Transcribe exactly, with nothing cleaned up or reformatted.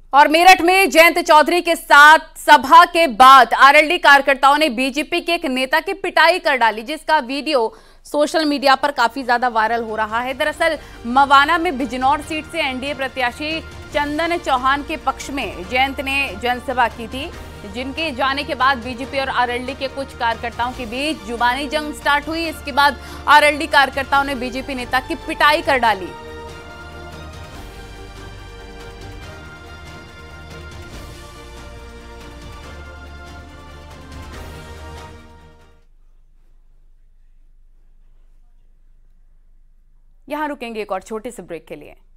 और मेरठ में जयंत चौधरी के साथ सभा के बाद आरएलडी कार्यकर्ताओं ने बीजेपी के एक नेता की पिटाई कर डाली, जिसका वीडियो सोशल मीडिया पर काफी ज्यादा वायरल हो रहा है। दरअसल मवाना में बिजनौर सीट से एनडीए प्रत्याशी चंदन चौहान के पक्ष में जयंत ने जनसभा की थी, जिनके जाने के बाद बीजेपी और आरएलडी के कुछ कार्यकर्ताओं के बीच जुबानी जंग स्टार्ट हुई। इसके बाद आरएलडी कार्यकर्ताओं ने बीजेपी नेता की पिटाई कर डाली। यहां रुकेंगे एक और छोटे से ब्रेक के लिए।